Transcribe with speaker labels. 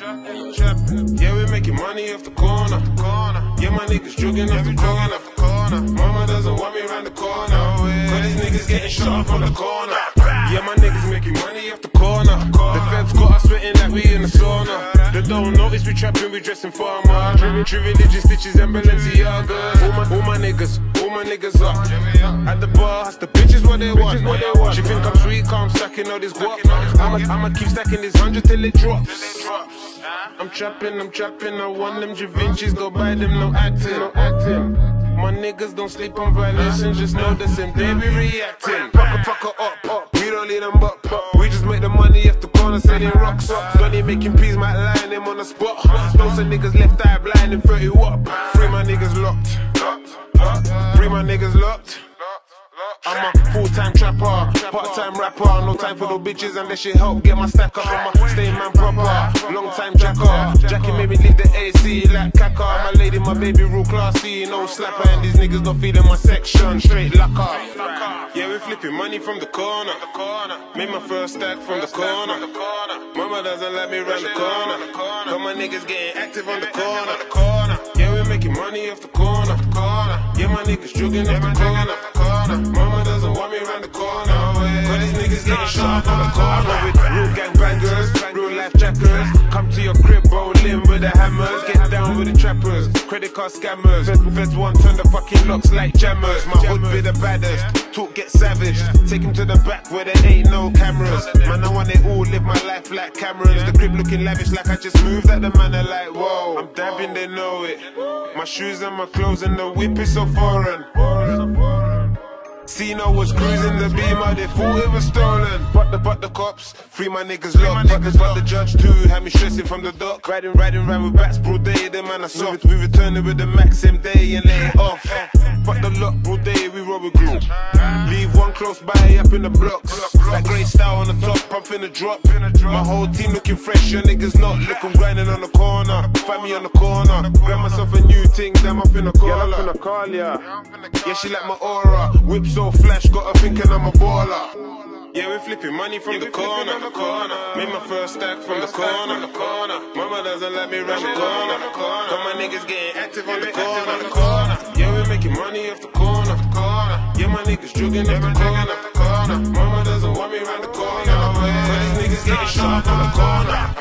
Speaker 1: Yeah, we making money off the corner. Yeah, my niggas jugging off the corner. Mama doesn't want me around the corner. Cause these niggas getting shot up on the corner. Yeah, my niggas making money off the corner. The feds got us sweating like we in the sauna. They don't notice we trapping, we dressing farmer. True religion stitches and Balenciagas. All my niggas up. At the bar, that's the bitches what they want. She think I'm sweet, calm, stacking all this guap. I'ma keep stacking this 100 till it drops. I'm trapping, I want them Da Vinci's, go buy them, no acting. My niggas don't sleep on violation, just know the same day we reacting. Fuck up, we don't lead them up. We just make the money off the corner selling rocks. Donnie making peas, might line him on the spot. Don't say niggas left eye blind and 30 up. Free my niggas locked. Free my niggas locked. I'm a full-time trapper, part-time rapper. No time for no bitches unless she help get my stack up. I'm a stay man proper, long-time jacker. Jackie made me leave the AC like Kaka. My lady, my baby, real classy, no slapper. And these niggas not feeding my section, straight locker. Yeah, we flipping money from the corner. Made my first stack from the corner. Mama doesn't let me round the corner. Cause my niggas getting active on the corner. Yeah, we making money off the corner. Yeah, my niggas jugging off the corner. Mama doesn't want me around the corner. Cause these niggas getting shot on the corner. With real gang bangers, real life jackers. Come to your crib, rolling with the hammers. Get down with the trappers, credit card scammers. Feds want turn the fucking locks like jammers. My hood be the baddest, talk get savage. Take him to the back where there ain't no cameras. Man, I want it all, live my life like Camerons. The crib looking lavish like I just moved at the man are like, whoa. I'm dabbing, they know it. My shoes and my clothes and the whip is so foreign. Cena was cruising the Beamer, they thought it was stolen. But the cops, free my niggas locked. But the judge too, had me stressing from the dock. Riding round with bats, broad day, them man are soft. We returning with the max same day and lay it off. But the lock, broad day, we roll with glue. Leave one close by, up in the blocks. That grey style on the top, pump in the drop. My whole team looking fresh, your niggas not. Look, I'm grinding on the corner, find me on the corner. Grab myself a new thing, damn up in the collar. Yeah, she like my aura, whip so flash, got her thinking I'm a baller. Yeah, we flipping money from the corner. Made my first stack from the corner. Mama doesn't let me round the corner. Cause my niggas getting active on the corner. Yeah, we making money off the corner. Yeah, my niggas jugging off the corner. Mama doesn't want me round the corner. Cause these niggas getting shot on the corner.